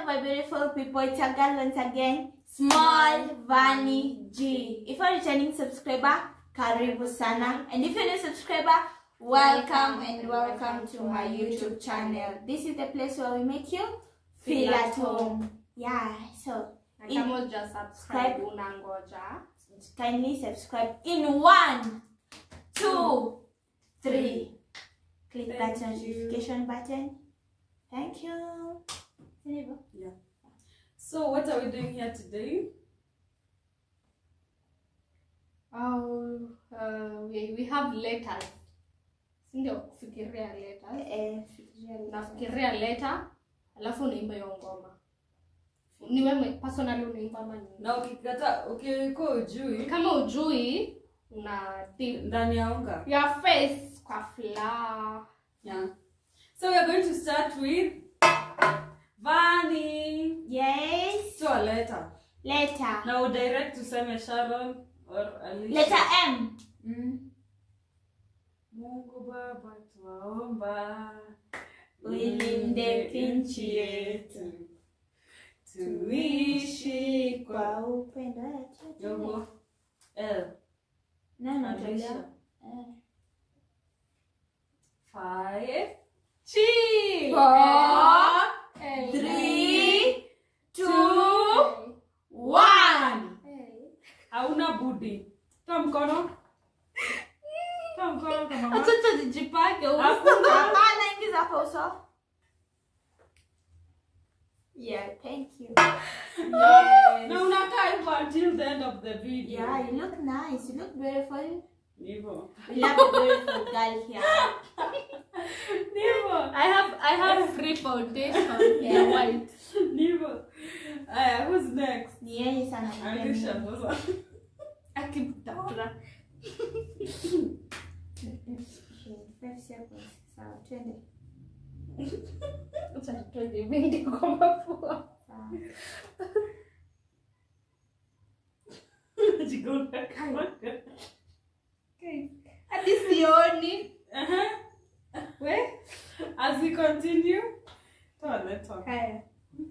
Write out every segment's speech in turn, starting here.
my beautiful people, it's a girl once again, Small Vani G. If you're a returning subscriber, karibu sana. And if you're a new subscriber, welcome and welcome to my YouTube channel. This is the place where we make you feel at home. Yeah, so just subscribe. Kindly subscribe in 1, 2, 3. Click that notification button. Thank you. Yeah. So what are we doing here today? We have letters. Sindio kufikiria letters. Nafikiria letter, alafu unaimba hiyo ngoma. Ni wewe personally unaimba ama nini? Na ukikata uko ujui. Kama ujui una dip ndani ya unga. Your face kwa flour. Yeah. So we are going to start with Vani. Yes. So a letter. Letter. Now direct to Sharon or Alicia. Letter M. Mungu Baba tuwaomba ulinde nchi yetu tuishi kwa upendo. Yogo L. Nani Alicia. 5 4 3 2 1. Hauna budi. Toa mkono. Toa mkono kama mama. Acha nijipake uso. Hapana, ingiza hapo uso. Yeah, thank you. Yes. No, unakaa hivyo until the end of the video. Yeah, you look nice. You look beautiful. Nivo. We love a beautiful girl here. Nivo. I have free foundation. Yeah, white. Nivo. Who's next? Ni yeye sana. Alicia sasa. Akimtapra. 5 seconds. Sawa, twende. Twende vingi kwa mapua. Sawa. Jigona. Okay. Hadi sioni. Wait. As we continue. Let's talk. Haya.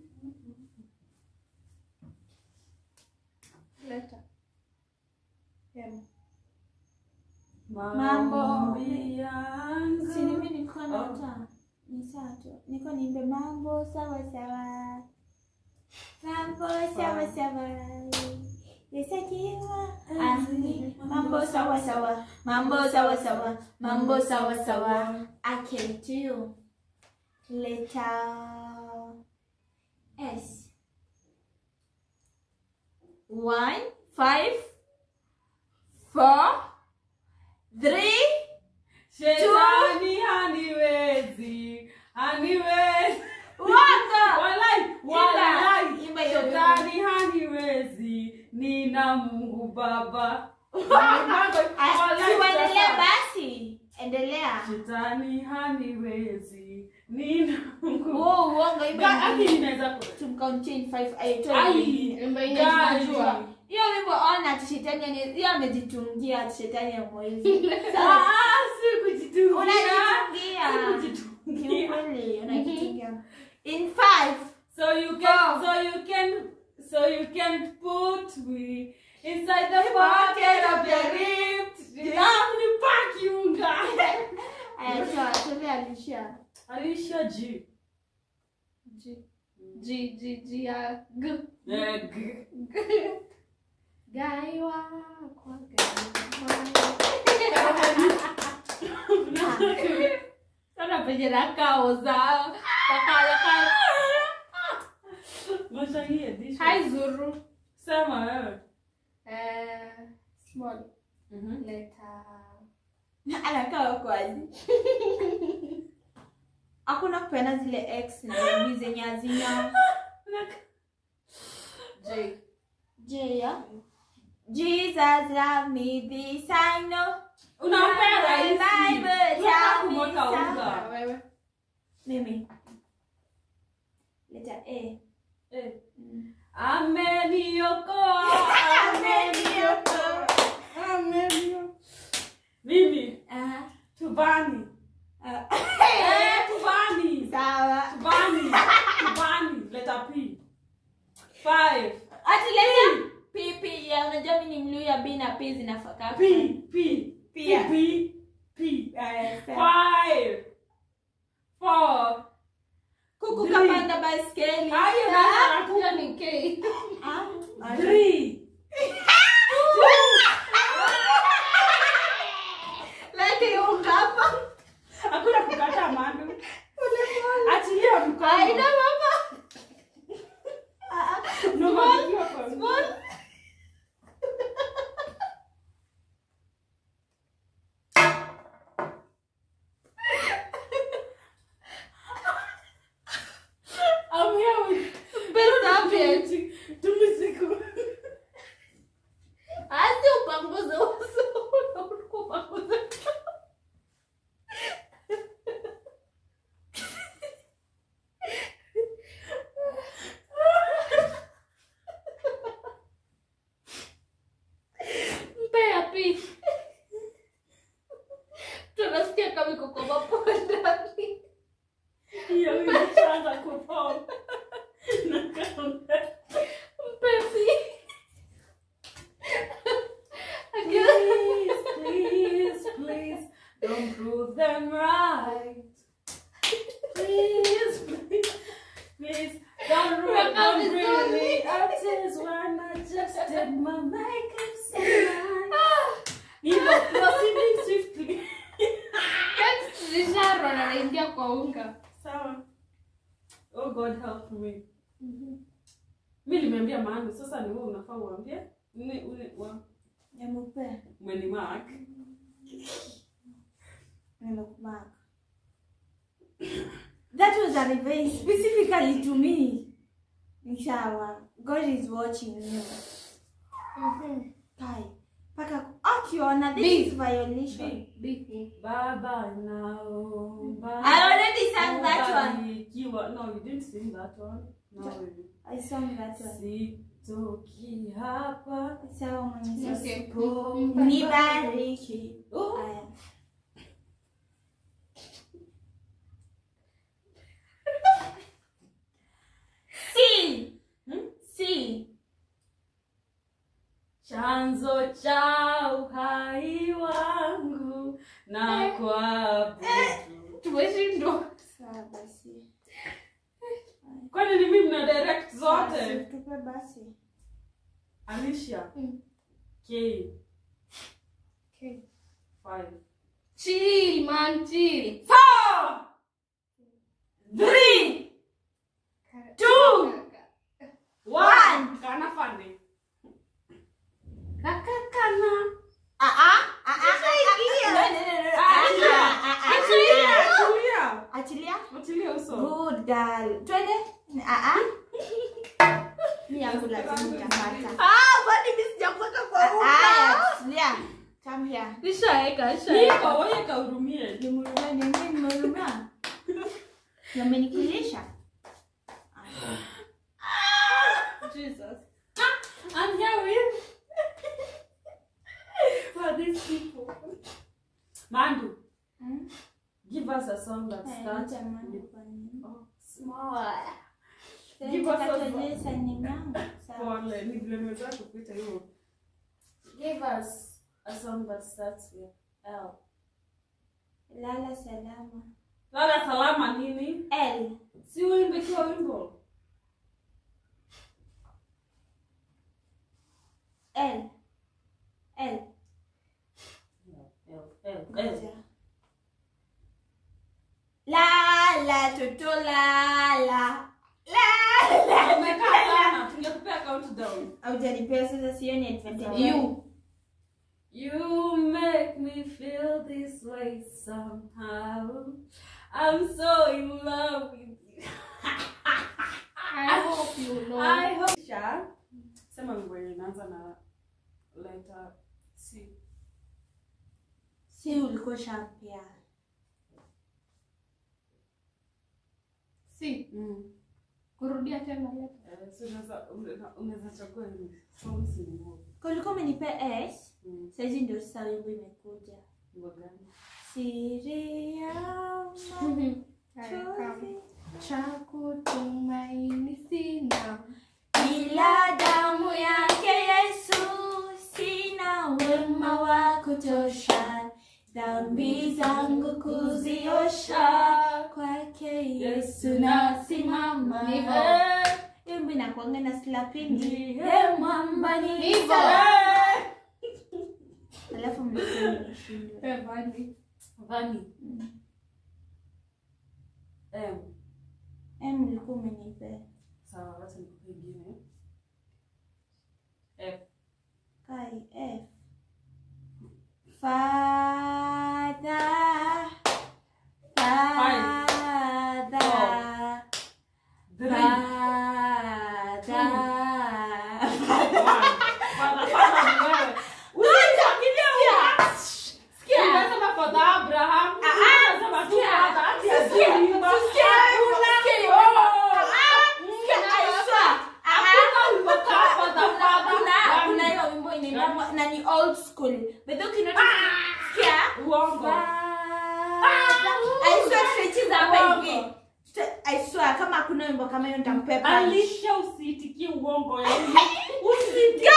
Letter. Mambo. yangu. Si mimi niko na hata. Ni sawa tu. Niko niimbe mambo sawa sawa. Mambo sawa sawa. Yesakiwa. Mambo sawa sawa. Mambo sawa sawa. Mambo sawa sawa. I came to you. Letter S. 1 5 4 3 Shetani haniwezi. Walai. Imba hiyo. Shetani haniwezi. Nina Mungu Baba. Tuendelea basi. Endelea. Shetani haniwezi. Nina Mungu. Uongo imba. Inaweza Tumcounting 5 Imba inajua. hiyo wimbo ona shetani hiyo amejitungia shetani ya mwezi. Sikujitungia. Unajitungia. Kweli unajitungia. In 5 so you can put me inside the pocket of your ripped. Ni pack yunga. Aya tume Alicia. Alicia G. G ya G. Gai wako sana penye nakao za takala. Mashahidi edition. Hi Zuru. Sema wewe. Small. Letter. Anakaa kwaje? Hakuna kupenda zile X na B zenye hazina. J ya. Jesus love me this I know. Unampenda hivi. Wewe. Mimi. Letter A. Ameniokoa. Mimi. Tubani. Tubani. Sawa. Tubani. Letter P. 5. Ati leta P. Ya unajua mimi ni Mluya, B na P zinafaka. P. Pia. P. 5. 4. Kuku kapanda baiskeli. Ayo na Hiyo ni K. 3. Lete ungapa. Hakuna kukata mandu. Achilia mkono. Aida mama. Small. I'm here with Best Tumisiku. Asi upanguze uso. Upanguze. Mpea P. Tunasikia kama iko kwa mapo ndani. Hiyo inaanza kuform. Nakaona. Mpea P. Please, don't prove them right. Please, don't ruin them really. Artists were not just did my makeup so nice. You were proceeding swiftly. Zisharo anaingia kwa unga. Sawa. Oh God help me. Mimi nimeambia maana sasa ni wewe unafaa uambie. Yamupe. Mweni mark. Mark. That was a revenge specifically to me. Inshallah. God is watching you. Kai. Paka akiona this is violation. B. Baba now. I already sang that one. No, you didn't sing that one. No. I sang that one. Sitoki hapa. Sawa mwenye Okay. Nibariki. Oh. Aya. C. Chanzo cha uhai wangu na kuabudu. Tumeshindwa. Sawa basi. Kwani ni mimi na direct zote? Basi, tupe basi. Alicia. K. 5. Chill, man, chill. 4. 3. 2. 1. Kana fani. Kakakana. Achilia uso. Good girl. Twende. Ni yangu lazima utapata. Bado mimi sijakuweka kwa unga. Achilia. Come here. Nishaeka. Niko wewe kahurumie. Nimehurumia. Yamenikilisha. Jesus. I'm here with for these people. Mandu. Give us a song that starts with small. Give us a song that starts with L. Lala salama. Lala salama nini? L. Si uimbe kwa wimbo. L. Lala toto lala. Lala. Umekaa sana. Tungekupea countdown. Haujanipea sasa sioni advantage. You make me feel this way somehow. I'm so in love with you. I hope you know. I hope. Sema mwenye inaanza na letter C. Si ulikuwa shampia. C. Kurudia tena letter. So unaweza chagua ni songs ni moja. Kwa ulikuwa umenipea S. Sasa ndio sasa wimbo imekuja. Wimbo gani? Siri ya Chakutumaini sina ila kuziosha kwake Yesu nasimama. Hivyo. Hiyo mimi nakuanga na slapingi. Mwamba ni Hivyo. Alafu mnasema shindwe. Vani. Mlikuwa umenipea. Sawa, wacha nikupe ingine. Kai F. Father. Nani old school. But don't you know I swear kama kuna wimbo kama hiyo nitampea. Alisha usitikie uongo ya. Usitikie.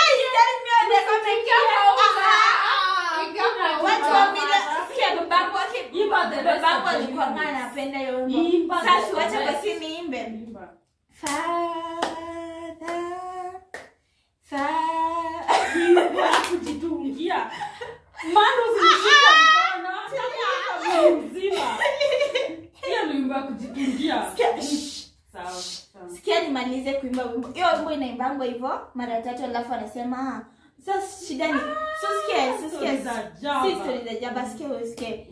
Watu wa mila sikia babangu wake. Babangu alikuwa anapenda hiyo wimbo. Sasa wacha basi niimbe. Kujitungia. Mano zilishika mkono. Mzima. Hiyo ni wimbo kujitungia. Sawa. Sikia nimalize kuimba wimbo. Hiyo wimbo inaimbango hivyo mara 3 alafu anasema sasa shida ni sikia. Sister za jaba sikia.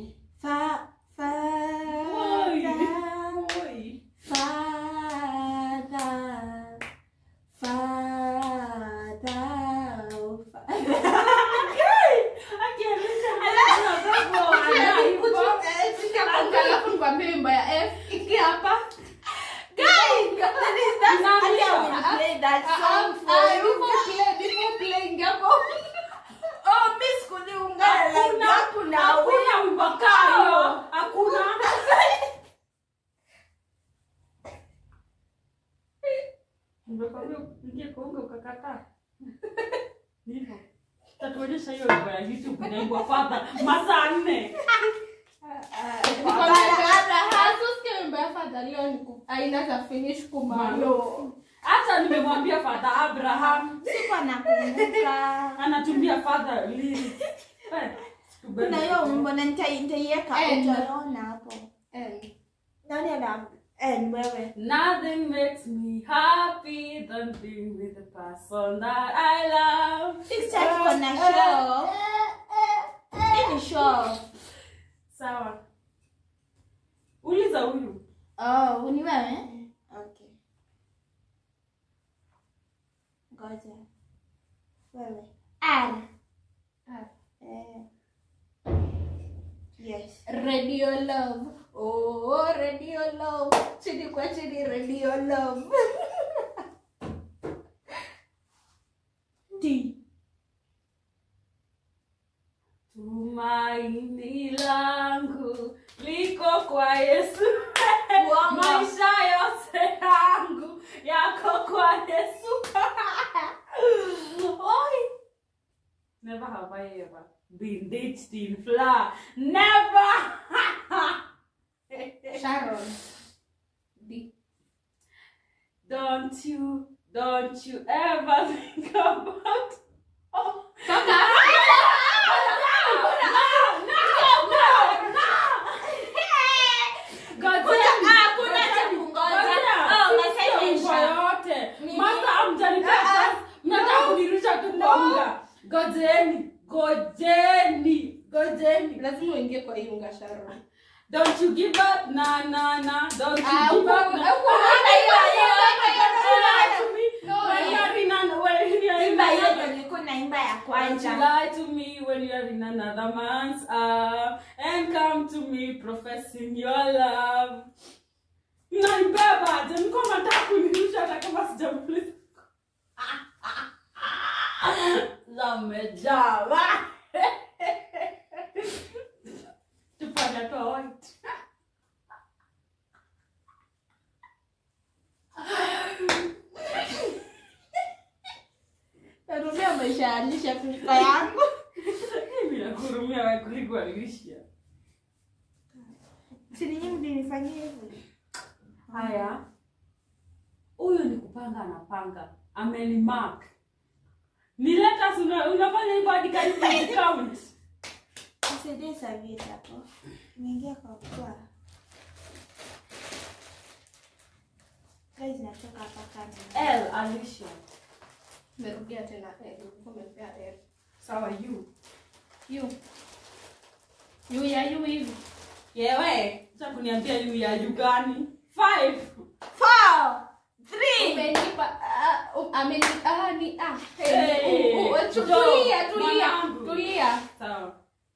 Alafu nikwambie wimbo ya F iki hapa. Guys, that song Before playing hapo. Oh, miss kuliungana Hakuna wimbo kayo. Hakuna. Nimekwambia ingie kuonga ukakataa. Ndivyo. Tatuonyesha hiyo wimbo ya YouTube inaibwa Father masaa 4. Aina za finish kumalo. Hata nimemwambia Father Abraham. Sikuwa nakumbuka. Anatumia Father lyrics. Kuna hiyo wimbo na nitaiweka utaona hapo. Nani ana wewe? Nothing makes me happy than being with the person that I love. Sister kuna show. Ni show. Sawa. Uliza huyu. Oh, ni wewe? Okay. Ngoja. Wewe. R. Yes. Radio love. Oh, radio love. Chini kwa chini radio love. T. Tumaini langu liko kwa Yesu. Wow. Maisha yote yangu yako kwa Yesu. Oi. Never have I ever been ditched in flower. Never. Sharon. D. Don't you ever think about Gojeni. Lazima uingie kwa hiyo unga Sharon. Don't you give up, na. Don't you give up, na. Don't you lie to me when you are in another man's arms and come to me professing your love. Naibeba, niko nataka kunirusha hata kama sijamaliza. Zamejava. Tupanda kwa white. Narumia maisha ya Alisha Afrika yangu. Mimi nakurumia wewe kuliko Alisha. Si nyinyi mlinifanyia hivyo. Haya. Huyo ni kupanga anapanga. Amenimark. Ni letters unafanya hivyo hadi karibu count. Usidai savita hapo. Niingia kwa. Guys natoka hapa kama. L Alicia. Merudia tena L. Umepea L. Sawa you. You ya you hivi. Yewe, acha kuniambia you ya you gani? 5 4 3 Umenipa ni Hey. Tulia. Sawa.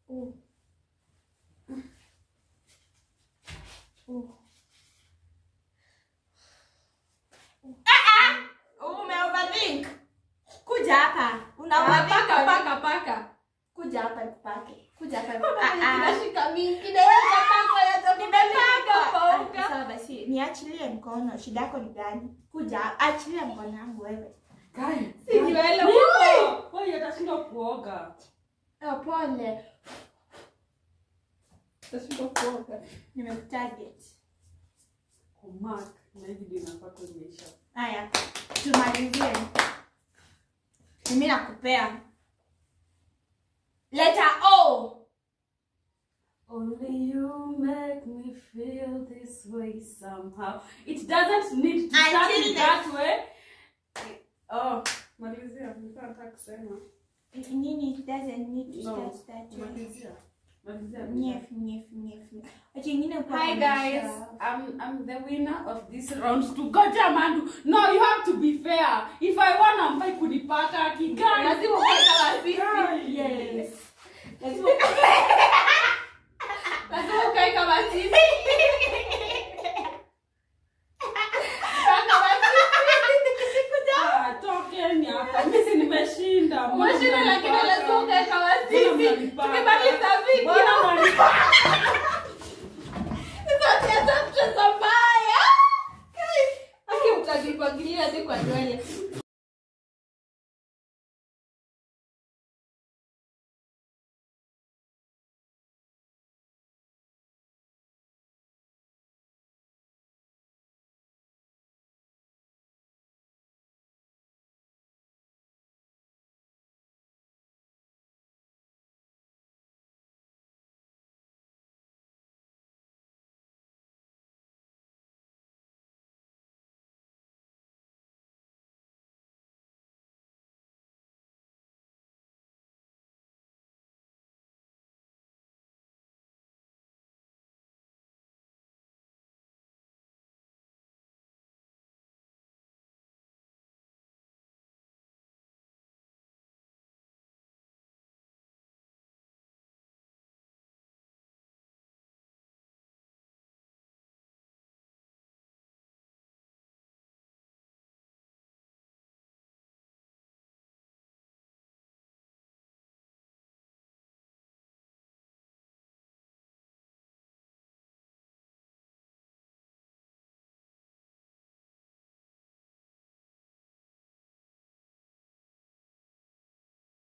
Umeoverthink. Kuja hapa. Unaoverthink. Paka. Kuja hapa nikupake. Nashika mingi na paka ya Nimepaka. Sawa basi, niachilie mkono. Shida yako ni gani? Kuja, achilia mkono wangu wewe. Kai. Si nywele. Wewe utashinda kuoga. Pole. Nashika kuoga. Nimekutarget. Mark, na hivi ndio inafaa kuonyesha. Haya, tumalizie. Mimi nakupea. Letter O. Only you make me feel this way somehow. It doesn't need to start Until that way. Oh, malizia, nataka kusema. Nini, it doesn't need to start that way. Malizia. Nyef. Okay, hi guys, I'm the winner of this round to Goja Mandu. No, you have to be fair. If I won, I'm going to kunipata kigani. Lazima ukae kama sisi. Yes. Lazima ukae kama sisi. Tokeni hapa. Mimi nimeshinda. Umeshinda lakini lazima ukae kama sisi. Tukimaliza video. Bwana mwanipaka. Sasa mbaya. Aki utajipangilia hadi kwa nywele.